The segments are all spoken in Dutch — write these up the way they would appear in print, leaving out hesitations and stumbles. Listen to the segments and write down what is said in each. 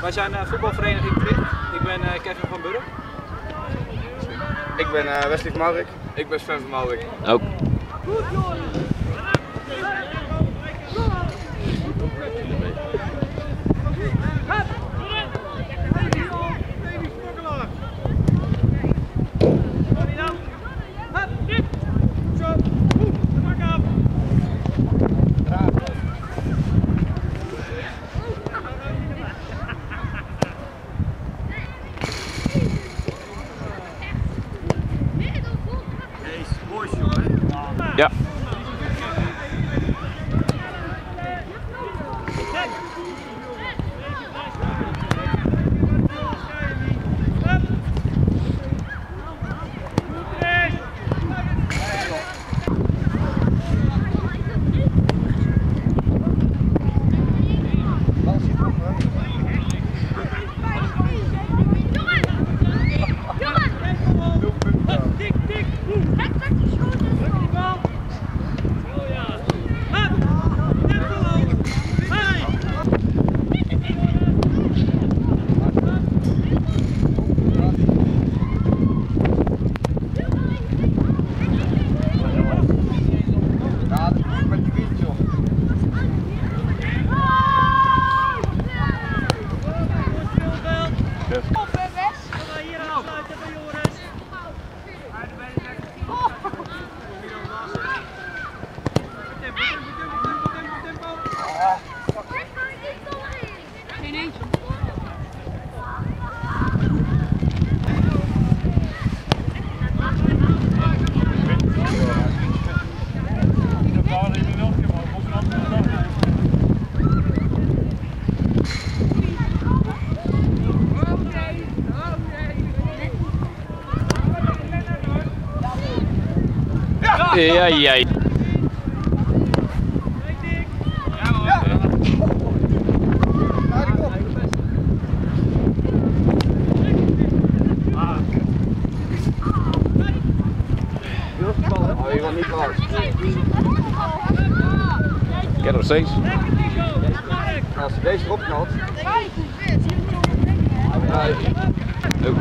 Wij zijn voetbalvereniging Tricht. Ik ben Kevin van Burg. Ik ben Wesley van Maurik. Ik ben Sven van Maurik. Ook. Ja. Ja, ja. Oh, je wordt niet langs. Ik ken nog steeds. Als je deze erop knalt. Ook.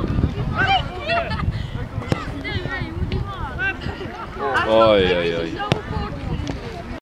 Oi, oi, oi.